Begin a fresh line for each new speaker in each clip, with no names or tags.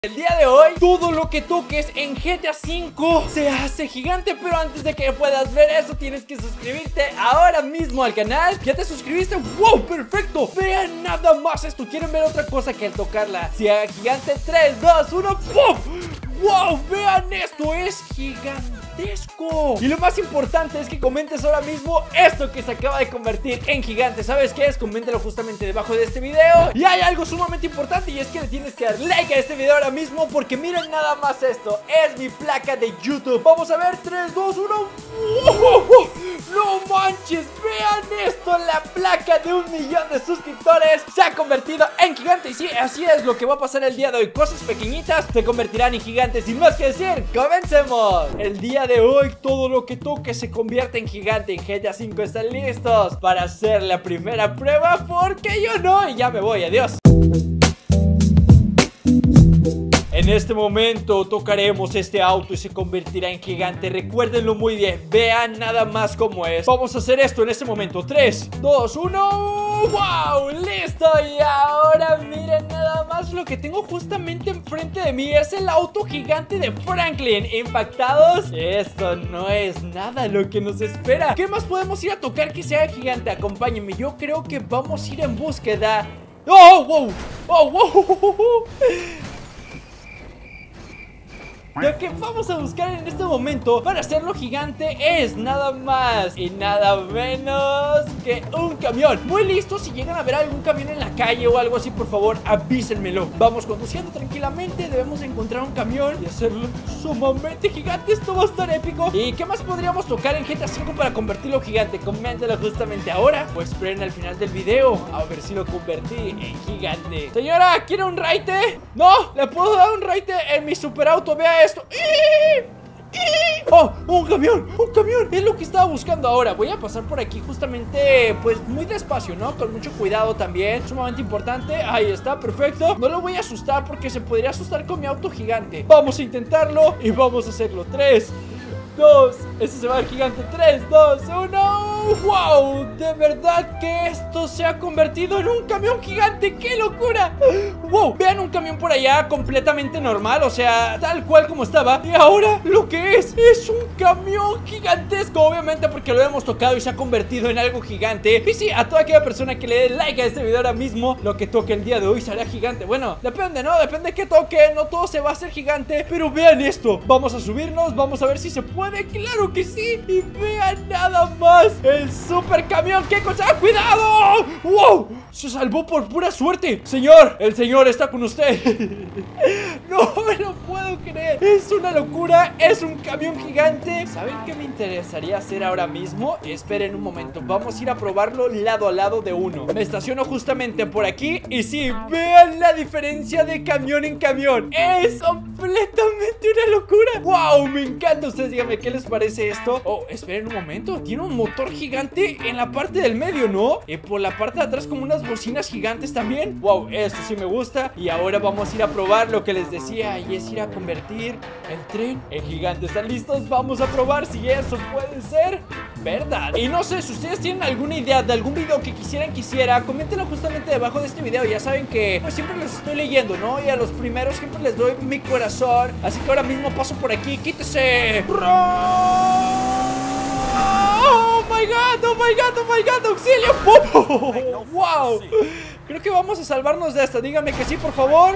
El día de hoy, todo lo que toques en GTA V se hace gigante. Pero antes de que puedas ver eso, tienes que suscribirte ahora mismo al canal. ¿Ya te suscribiste? ¡Wow! ¡Perfecto! Vean nada más esto. ¿Quieren ver otra cosa que al tocarla se haga gigante? 3, 2, 1 ¡pum! ¡Wow! Vean esto, es gigantesco. Y lo más importante es que comentes ahora mismo esto que se acaba de convertir en gigante. ¿Sabes qué es? Coméntalo justamente debajo de este video. Y hay algo sumamente importante, y es que le tienes que dar like a este video ahora mismo, porque miren nada más esto. Es mi placa de YouTube. Vamos a ver, 3, 2, 1 ¡wow! ¡No manches! Vean esto, la placa de 1 millón de suscriptores se ha convertido en gigante. Y sí, así es lo que va a pasar el día de hoy. Cosas pequeñitas se convertirán en gigantes. Sin más que decir, comencemos. El día de hoy, todo lo que toque se convierte en gigante. En GTA V están listos para hacer la primera prueba, porque yo no. Y ya me voy, adiós. En este momento tocaremos este auto y se convertirá en gigante. Recuérdenlo muy bien, vean nada más cómo es. Vamos a hacer esto en este momento. 3, 2, 1 ¡wow! ¡Listo! Y ahora miren nada más lo que tengo justamente enfrente de mí. Es el auto gigante de Franklin. ¿Impactados? Esto no es nada lo que nos espera. ¿Qué más podemos ir a tocar que sea gigante? Acompáñenme, yo creo que vamos a ir en búsqueda. ¡Oh, wow! ¡Oh, wow! Lo que vamos a buscar en este momento para hacerlo gigante es nada más y nada menos que un camión. Muy listo, si llegan a ver algún camión en la calle o algo así, por favor avísenmelo. Vamos conduciendo tranquilamente, debemos encontrar un camión y hacerlo sumamente gigante. Esto va a estar épico. ¿Y qué más podríamos tocar en GTA V para convertirlo gigante? Coméntalo justamente ahora, pues esperen al final del video a ver si lo convertí en gigante. Señora, ¿quiere un raite? No, le puedo dar un raite en mi superauto, vea esto. ¡Oh! ¡Un camión! ¡Un camión! Es lo que estaba buscando ahora. Voy a pasar por aquí justamente, pues muy despacio, ¿no? Con mucho cuidado también. Sumamente importante. Ahí está, perfecto. No lo voy a asustar porque se podría asustar con mi auto gigante. Vamos a intentarlo y vamos a hacerlo. 3, 2, este se va al gigante. 3, 2, 1 ¡wow! De verdad que esto se ha convertido en un camión gigante. ¡Qué locura! ¡Wow! Vean un camión por allá completamente normal, o sea, tal cual como estaba. Y ahora lo que es un camión gigantesco, obviamente porque lo hemos tocado y se ha convertido en algo gigante. Y sí, a toda aquella persona que le dé like a este video ahora mismo, lo que toque el día de hoy será gigante. Bueno, depende, ¿no? Depende de qué toque. No todo se va a hacer gigante. Pero vean esto. Vamos a subirnos, vamos a ver si se puede. ¡Claro que sí! Y vean nada más el super camión. ¡Qué cosa! ¡Ah, cuidado! ¡Wow! Se salvó por pura suerte. Señor, el señor está con usted. No me lo puedo creer. Es una locura. Es un camión gigante. ¿Saben qué me interesaría hacer ahora mismo? Esperen un momento. Vamos a ir a probarlo lado a lado de uno. Me estaciono justamente por aquí. Y sí, vean la diferencia de camión en camión. Es completamente una locura. ¡Wow! Me encanta. Ustedes díganme qué les parece esto. Oh, esperen un momento. Tiene un motor gigante en la parte del medio, ¿no? Y por la parte de atrás como unas bocinas gigantes también. ¡Wow! Esto sí me gusta. Y ahora vamos a ir a probar lo que les decía, y es ir a convertir el tren en gigante. ¿Están listos? Vamos a probar si eso puede ser verdad. Y no sé, si ustedes tienen alguna idea de algún video que quisiera, coméntenlo justamente debajo de este video. Ya saben que pues siempre los estoy leyendo, ¿no? Y a los primeros siempre les doy mi corazón. Así que ahora mismo paso por aquí. ¡Quítese! ¡Oh my god! ¡Oh my god! ¡Oh my god! ¡Auxilio! ¡Wow! Creo que vamos a salvarnos de esta. Díganme que sí, por favor.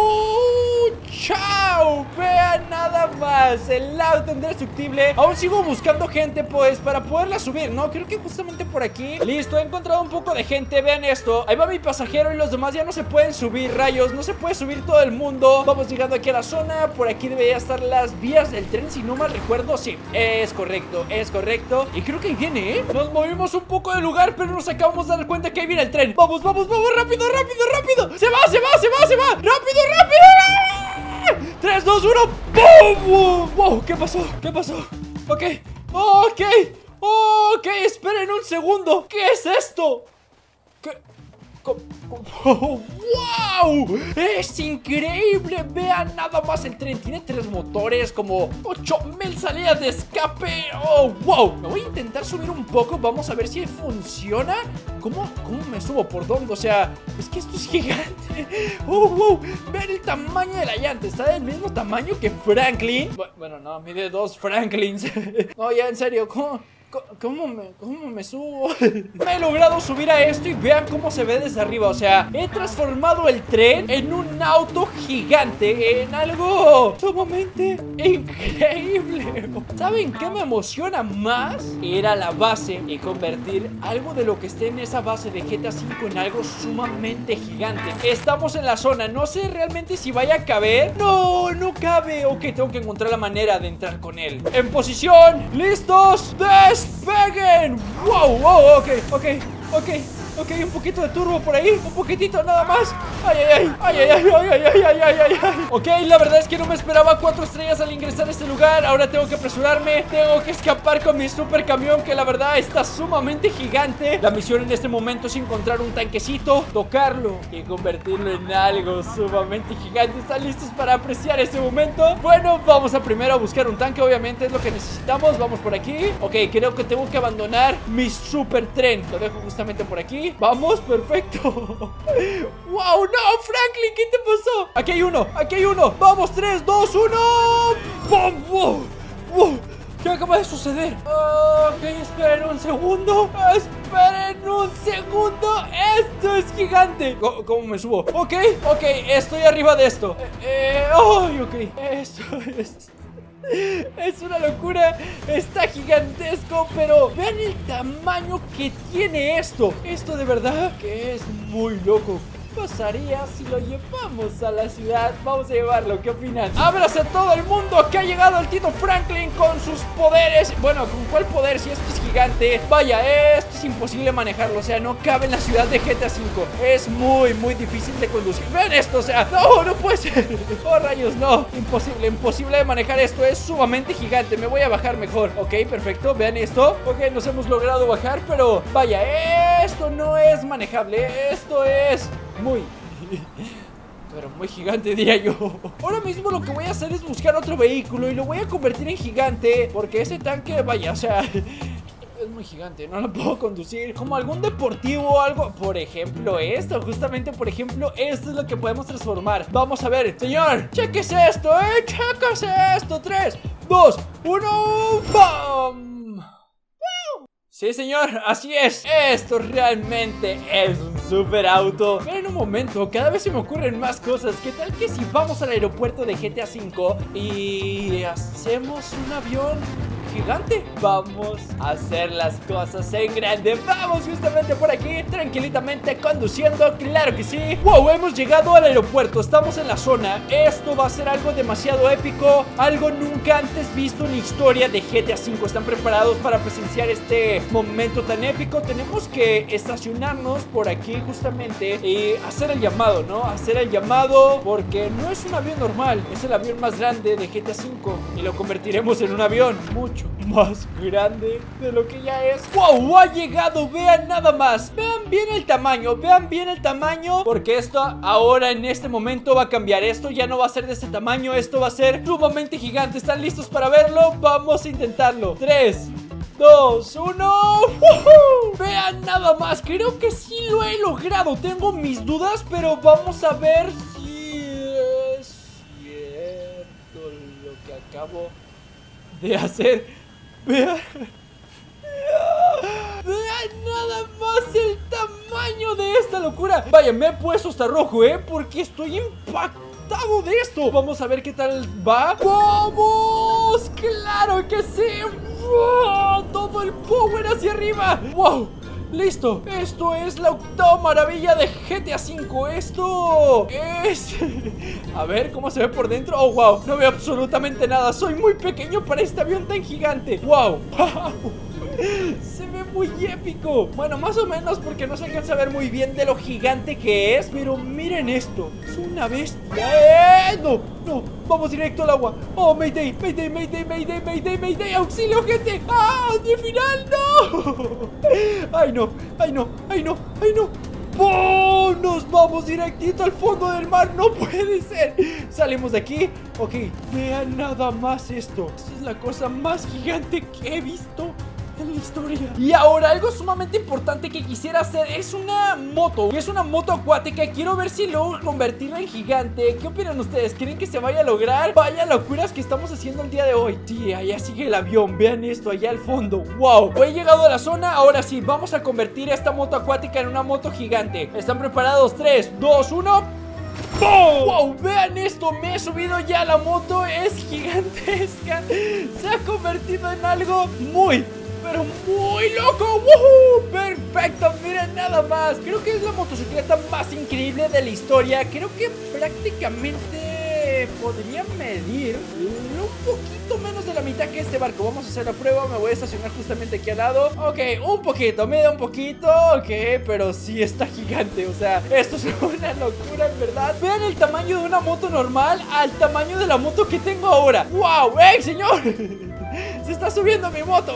¡Chao! Vean nada más el auto indestructible. Aún sigo buscando gente, pues, para poderla subir, ¿no? Creo que justamente por aquí. Listo, he encontrado un poco de gente. Vean esto. Ahí va mi pasajero y los demás ya no se pueden subir. Rayos, no se puede subir todo el mundo. Vamos llegando aquí a la zona. Por aquí debería estar las vías del tren, si no mal recuerdo. Sí, es correcto, es correcto. Y creo que ahí viene, ¿eh? Nos movimos un poco de lugar, pero nos acabamos de dar cuenta que ahí viene el tren. Vamos, vamos, vamos, rápido, rápido, rápido. Se va, se va, se va, se va. Rápido, rápido. 3, 2, 1 ¡boom! ¡Wow! ¿Qué pasó? ¿Qué pasó? Ok, ok, ok, esperen un segundo. ¿Qué es esto? ¿Qué? ¡Wow! ¡Es increíble! Vean nada más el tren. Tiene 3 motores, como 8000 salidas de escape. ¡Oh, wow! Me voy a intentar subir un poco. Vamos a ver si funciona. ¿Cómo me subo? ¿Por dónde? O sea, es que esto es gigante. ¡Oh, wow! Vean el tamaño de la llanta. Está del mismo tamaño que Franklin. Bueno, no, mide 2 Franklins. No, ya, en serio, ¿Cómo me subo? Me he logrado subir a esto y vean cómo se ve desde arriba. O sea, he transformado el tren en un auto gigante, en algo sumamente increíble. ¿Saben qué me emociona más? Ir a la base y convertir algo de lo que esté en esa base de GTA V en algo sumamente gigante. Estamos en la zona, no sé realmente si vaya a caber. No cabe. Ok, tengo que encontrar la manera de entrar con él. En posición, listos, despeguen. Wow, ok, un poquito de turbo por ahí, un poquitito nada más. Ay. Ok, la verdad es que no me esperaba 4 estrellas al ingresar a este lugar. Ahora tengo que apresurarme, tengo que escapar con mi super camión, que la verdad está sumamente gigante. La misión en este momento es encontrar un tanquecito, tocarlo y convertirlo en algo sumamente gigante. ¿Están listos para apreciar este momento? Bueno, vamos a primero a buscar un tanque, obviamente es lo que necesitamos. Vamos por aquí. Ok, creo que tengo que abandonar mi super tren. Lo dejo justamente por aquí. Vamos, perfecto. Wow, no, Franklin, ¿qué te pasó? Aquí hay uno. Vamos, 3, 2, 1. ¡Bum! Wow. ¿Qué acaba de suceder? Ok, esperen un segundo. Esto es gigante. ¿Cómo me subo? Ok, estoy arriba de esto. Ok, esto es una locura. Está gigantesco, pero vean el tamaño que tiene esto. Esto de verdad que es muy loco. Pasaría si lo llevamos a la ciudad. Vamos a llevarlo, ¿qué opinan? ¡Ábrase todo el mundo! Que ha llegado el Tito Franklin con sus poderes. Bueno, ¿con cuál poder? Si esto es gigante. Vaya, esto es imposible manejarlo. O sea, no cabe en la ciudad de GTA V. Es muy difícil de conducir. Vean esto, o sea, no puede ser. Oh, rayos, no, imposible de manejar esto. Es sumamente gigante, me voy a bajar mejor. Ok, perfecto, vean esto. Ok, nos hemos logrado bajar, pero vaya, esto no es manejable. Esto es pero muy gigante, diría yo. Ahora mismo lo que voy a hacer es buscar otro vehículo y lo voy a convertir en gigante, porque ese tanque, vaya, o sea, es muy gigante, no lo puedo conducir. Como algún deportivo o algo. Por ejemplo esto, justamente por ejemplo esto es lo que podemos transformar. Vamos a ver, señor, chéquese esto, chéquese esto. 3, 2, 1, ¡bam! Sí, señor, así es. Esto realmente es un super auto. Miren un momento, cada vez se me ocurren más cosas. ¿Qué tal que si vamos al aeropuerto de GTA V y hacemos un avión gigante? Vamos a hacer las cosas en grande. Vamos justamente por aquí, tranquilamente conduciendo, claro que sí. Wow, hemos llegado al aeropuerto, estamos en la zona. Esto va a ser algo demasiado épico, algo nunca antes visto en la historia de GTA V. ¿Están preparados para presenciar este momento tan épico? Tenemos que estacionarnos por aquí justamente y hacer el llamado, ¿no? Hacer el llamado, porque no es un avión normal, es el avión más grande de GTA V y lo convertiremos en un avión mucho más grande de lo que ya es. ¡Wow! Ha llegado, vean nada más. Vean bien el tamaño, porque esto ahora en este momento va a cambiar. Esto ya no va a ser de este tamaño, esto va a ser sumamente gigante. ¿Están listos para verlo? Vamos a intentarlo. 3, 2, 1. Vean nada más, creo que sí lo he logrado. Tengo mis dudas, pero vamos a ver si es cierto lo que acabo de hacer. Vean nada más el tamaño de esta locura. Vaya, me he puesto hasta rojo, porque estoy impactado de esto. Vamos a ver qué tal va. ¡Vamos! ¡Claro que sí! ¡Wow! Todo el power hacia arriba. ¡Wow! Listo, esto es la octava maravilla de GTA V. Esto es... A ver cómo se ve por dentro. Oh, wow, no veo absolutamente nada. Soy muy pequeño para este avión tan gigante. Wow, se ve muy épico. Bueno, más o menos, porque no se alcanza a ver muy bien de lo gigante que es. Pero miren esto, es una bestia. No, vamos directo al agua. Oh, Mayday, auxilio, gente. ¡Ah, de final, no! Ay, no. ¡Bum! Nos vamos directito al fondo del mar. No puede ser. Salimos de aquí. Ok, vean nada más esto. Esta es la cosa más gigante que he visto en la historia. Y ahora algo sumamente importante que quisiera hacer es una moto. Y es una moto acuática. Quiero ver si logro convertirla en gigante. ¿Qué opinan ustedes? ¿Creen que se vaya a lograr? Vaya locuras que estamos haciendo el día de hoy. Sí, allá sigue el avión. Vean esto, allá al fondo. Wow, he llegado a la zona. Ahora sí, vamos a convertir esta moto acuática en una moto gigante. ¿Están preparados? 3, 2, 1. ¡Boom! ¡Wow! Vean esto, me he subido ya a la moto. Es gigantesca. Se ha convertido en algo muy, pero muy loco. ¡Woohoo! Perfecto, miren nada más. Creo que es la motocicleta más increíble de la historia. Creo que prácticamente podría medir un poquito menos de la mitad que este barco. Vamos a hacer la prueba, me voy a estacionar justamente aquí al lado. Ok, un poquito, mide un poquito. Ok, pero sí está gigante. O sea, esto es una locura en verdad. Vean el tamaño de una moto normal al tamaño de la moto que tengo ahora. ¡Wow! ¡Ey, señor! Se está subiendo mi moto.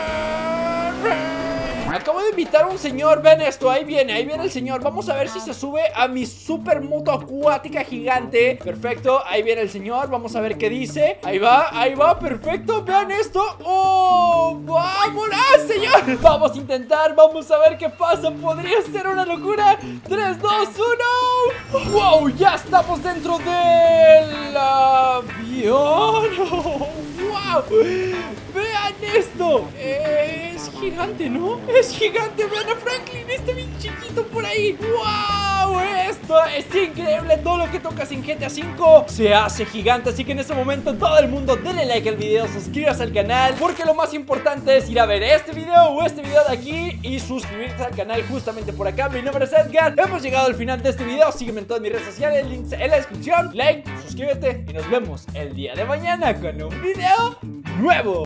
Acabo de invitar a un señor, vean esto, ahí viene el señor. Vamos a ver si se sube a mi super moto acuática gigante. Perfecto, ahí viene el señor, vamos a ver qué dice. Ahí va, perfecto, vean esto. ¡Oh! ¡Vámonos, señor! Vamos a intentar, vamos a ver qué pasa. Podría ser una locura. 3, 2, 1. ¡Wow! Ya estamos dentro del avión. ¡Wow! Vean esto. Es gigante, ¿no? Es gigante, vean a Franklin, este bien chiquito por ahí. ¡Wow! Esto es increíble. Todo lo que tocas en GTA V se hace gigante. Así que en este momento todo el mundo denle like al video, suscríbase al canal, porque lo más importante es ir a ver este video o este video de aquí y suscribirse al canal justamente por acá. Mi nombre es Edgar. Hemos llegado al final de este video. Sígueme en todas mis redes sociales, links en la descripción. Like, suscríbete y nos vemos el día de mañana con un video nuevo.